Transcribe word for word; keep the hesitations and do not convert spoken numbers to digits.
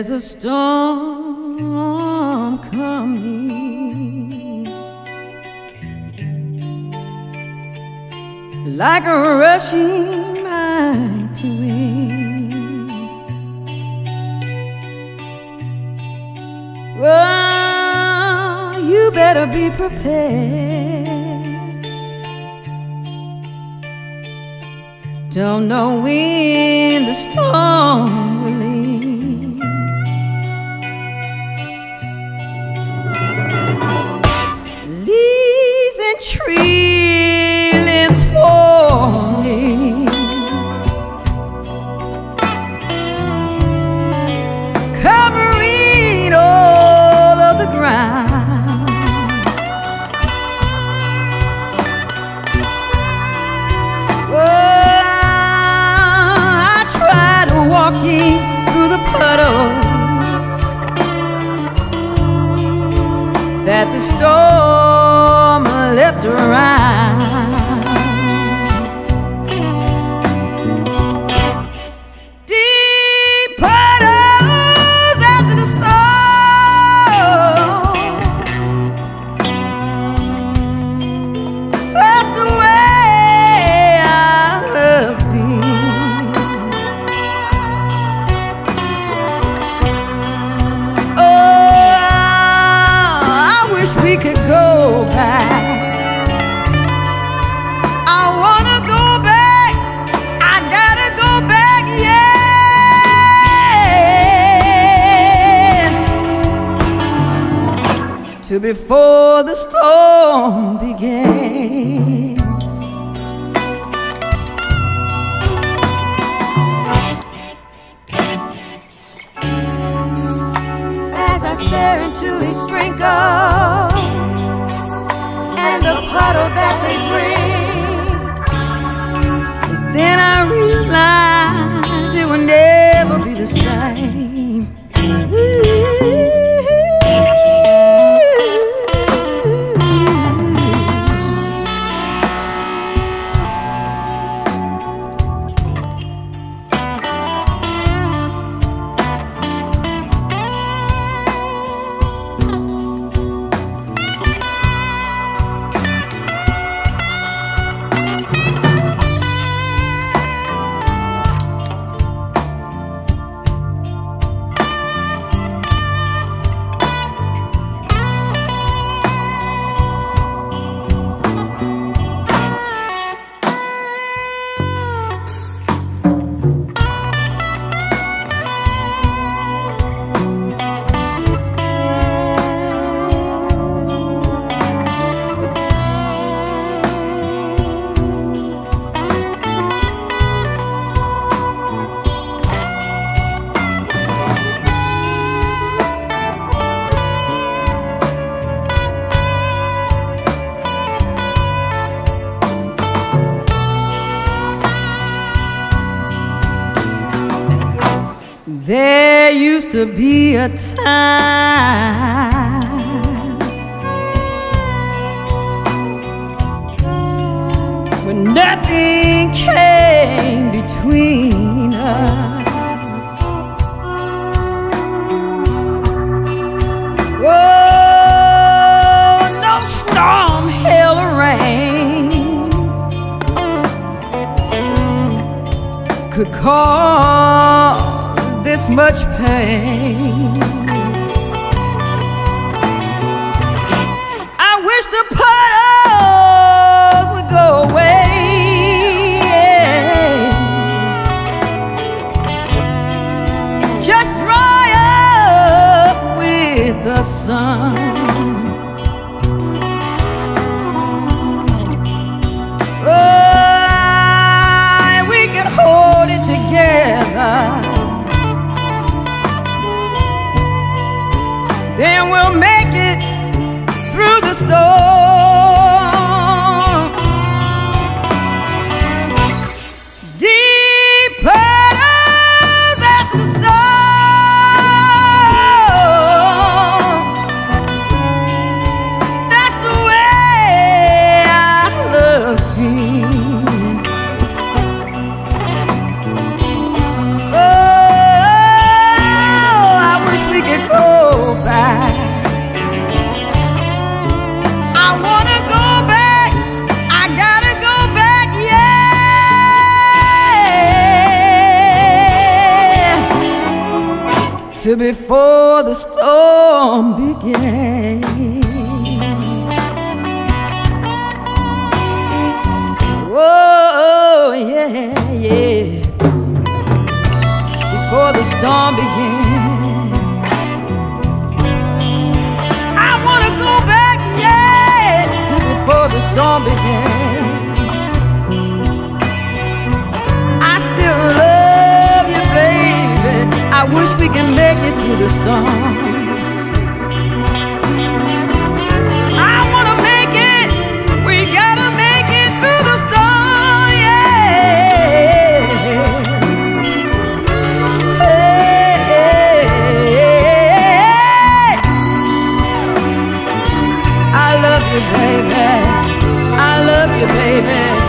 There's a storm coming, like a rushing mighty wind. Oh, you better be prepared. Don't know when the storm will end. Leaves and tree limbs falling, covering all of the ground. Oh, I tried walking through the puddles that the storm left around. Deep puddles after the storm, washed away our love's been. Oh, I wish we could go back. I wanna go back. I gotta go back, yeah, to before the storm began. As I stare into a sprinkle and the puddles that they bring, is then I realize it will never be the same. There used to be a time when nothing came between us. Oh, no storm, hail, or rain could cause this much pain. I wish the puddles would go away, yeah. Just dry up with the sun. Oh, we can hold it together, then we'll make it through the storm. Deep puddles after the storm, till before the storm began. Oh, yeah, yeah. Before the storm began, I wanna go back, yeah, to before the storm began. I still love you, baby. I wish we can make it through the storm. I wanna make it. We gotta make it through the storm, yeah. Hey, hey, hey. I love you, baby. I love you, baby.